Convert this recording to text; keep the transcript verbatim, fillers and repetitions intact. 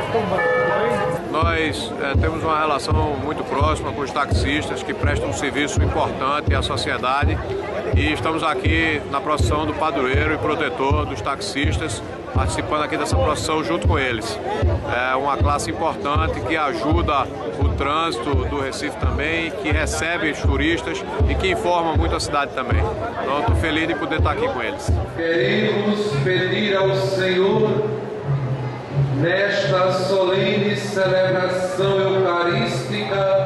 Nós é, temos uma relação muito próxima com os taxistas que prestam um serviço importante à sociedade e estamos aqui na procissão do padroeiro e protetor dos taxistas, participando aqui dessa procissão junto com eles. É uma classe importante que ajuda o trânsito do Recife também, que recebe os turistas e que informa muito a cidade também. Então estou feliz de poder estar aqui com eles. Queremos pedir ao Senhor, nesta solene celebração eucarística,